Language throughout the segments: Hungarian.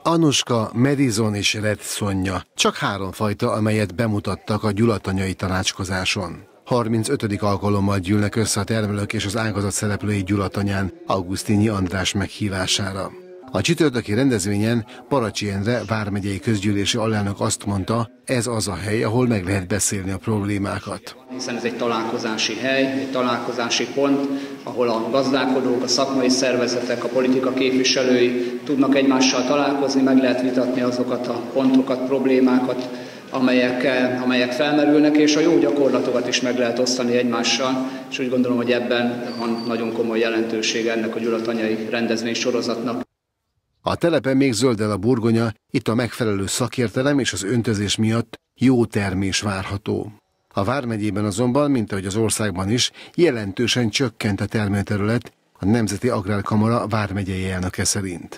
Anuska, Madison és Red Sonja. Csak 3 fajta, amelyet bemutattak a gyulatanyai tanácskozáson. 35. alkalommal gyűlnek össze a termelők és az ágazat szereplői Gyulatanyán Augustinyi András meghívására. A csütörtöki rendezvényen Paracsi Endre vármegyei közgyűlési alelnök azt mondta, ez az a hely, ahol meg lehet beszélni a problémákat. Hiszen ez egy találkozási hely, egy találkozási pont, ahol a gazdálkodók, a szakmai szervezetek, a politika képviselői tudnak egymással találkozni, meg lehet vitatni azokat a pontokat, problémákat, amelyek felmerülnek, és a jó gyakorlatokat is meg lehet osztani egymással, és úgy gondolom, hogy ebben van nagyon komoly jelentősége ennek a gyulatanyai rendezvény sorozatnak. A telepen még zöldel a burgonya, itt a megfelelő szakértelem és az öntözés miatt jó termés várható. A vármegyében azonban, mint ahogy az országban is, jelentősen csökkent a termőterület, a Nemzeti Agrárkamara vármegyei elnöke szerint.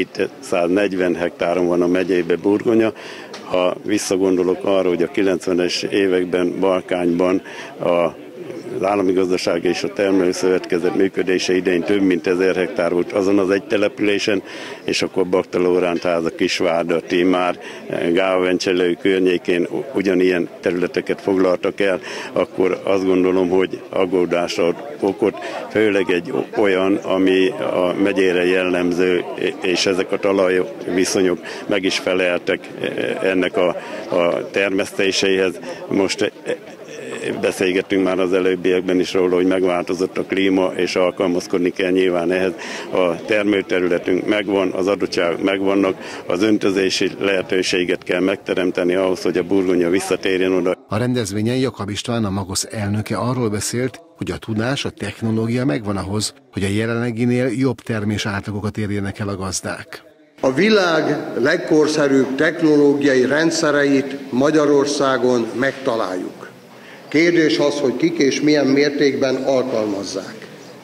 740 hektáron van a megyeibe burgonya. Ha visszagondolok arra, hogy a 90-es években Balkányban az Állami Gazdasági és a Termelőszövetkezet működése idején több mint 1000 hektár volt azon az egy településen, és akkor Baktalórántháza, Kisvárda, Tímár, Gáva-Vencselő környékén ugyanilyen területeket foglaltak el, akkor azt gondolom, hogy aggódásra ad okot, főleg egy olyan, ami a megyére jellemző, és ezek a talajviszonyok meg is feleltek ennek a termesztéseihez. Most beszélgettünk már az előbbiekben is róla, hogy megváltozott a klíma, és alkalmazkodni kell nyilván ehhez. A termőterületünk megvan, az adottságok megvannak, az öntözési lehetőséget kell megteremteni ahhoz, hogy a burgonya visszatérjen oda. A rendezvényen Jakab István, a Magosz elnöke arról beszélt, hogy a tudás, a technológia megvan ahhoz, hogy a jelenleginél jobb termés átlagokat érjenek el a gazdák. A világ legkorszerűbb technológiai rendszereit Magyarországon megtaláljuk. Kérdés az, hogy kik és milyen mértékben alkalmazzák.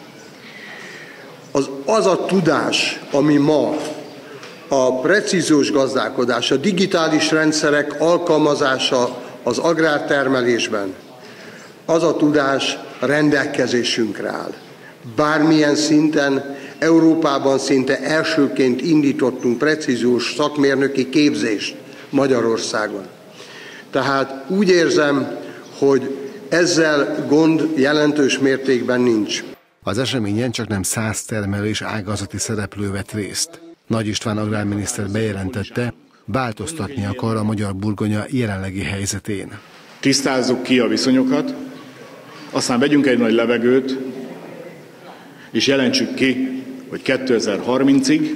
Az a tudás, ami ma a precíziós gazdálkodás, a digitális rendszerek alkalmazása az agrártermelésben, az a tudás rendelkezésünkre áll. Bármilyen szinten, Európában szinte elsőként indítottunk precíziós szakmérnöki képzést Magyarországon. Tehát úgy érzem, hogy ezzel gond jelentős mértékben nincs. Az eseményen csaknem 100 termelő és ágazati szereplő vett részt. Nagy István agrárminiszter bejelentette, változtatni akar a magyar burgonya jelenlegi helyzetén. Tisztázzuk ki a viszonyokat, aztán vegyünk egy nagy levegőt, és jelentsük ki, hogy 2030-ig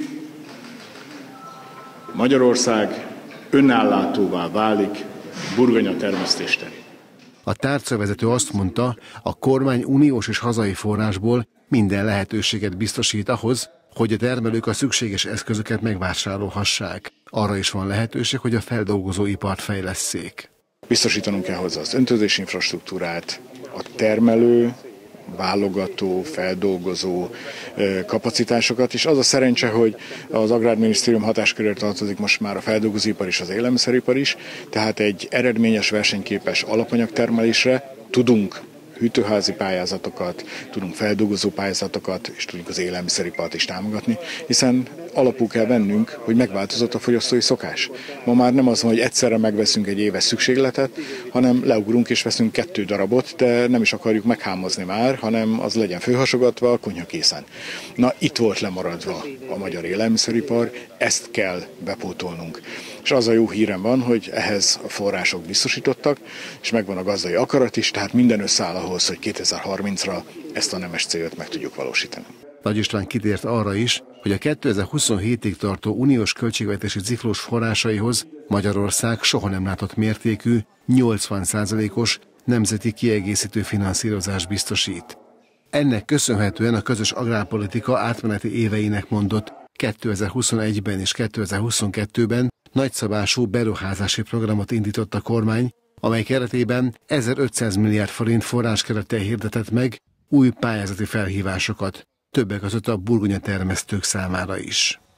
Magyarország önellátóvá válik burgonya termesztés terén. A tárcavezető azt mondta, a kormány uniós és hazai forrásból minden lehetőséget biztosít ahhoz, hogy a termelők a szükséges eszközöket megvásárolhassák. Arra is van lehetőség, hogy a feldolgozóipart fejlesszék. Biztosítanunk kell hozzá az öntözési infrastruktúrát, a termelő, válogató, feldolgozó kapacitásokat, és az a szerencse, hogy az Agrárminisztérium hatáskörére tartozik most már a feldolgozóipar és az élelmiszeripar is, tehát egy eredményes, versenyképes alapanyagtermelésre tudunk hűtőházi pályázatokat, tudunk feldolgozó pályázatokat, és tudunk az élelmiszeripart is támogatni, hiszen alapul kell vennünk, hogy megváltozott a fogyasztói szokás. Ma már nem az van, hogy egyszerre megveszünk egy éves szükségletet, hanem leugrunk és veszünk 2 darabot, de nem is akarjuk meghámozni már, hanem az legyen főhasogatva, konyha készen. Na, itt volt lemaradva a magyar élelmiszeripar, ezt kell bepótolnunk. És az a jó hírem van, hogy ehhez a források biztosítottak, és megvan a gazdai akarat is, tehát minden összeáll ahhoz, hogy 2030-ra ezt a nemes célt meg tudjuk valósítani. Nagy István kitért arra is, hogy a 2027-ig tartó uniós költségvetési ciklus forrásaihoz Magyarország soha nem látott mértékű, 80%-os nemzeti kiegészítő finanszírozást biztosít. Ennek köszönhetően a közös agrárpolitika átmeneti éveinek mondott 2021-ben és 2022-ben nagyszabású beruházási programot indított a kormány, amely keretében 1500 milliárd forint forráskerettel hirdetett meg új pályázati felhívásokat, többek között a burgonya termesztők számára is.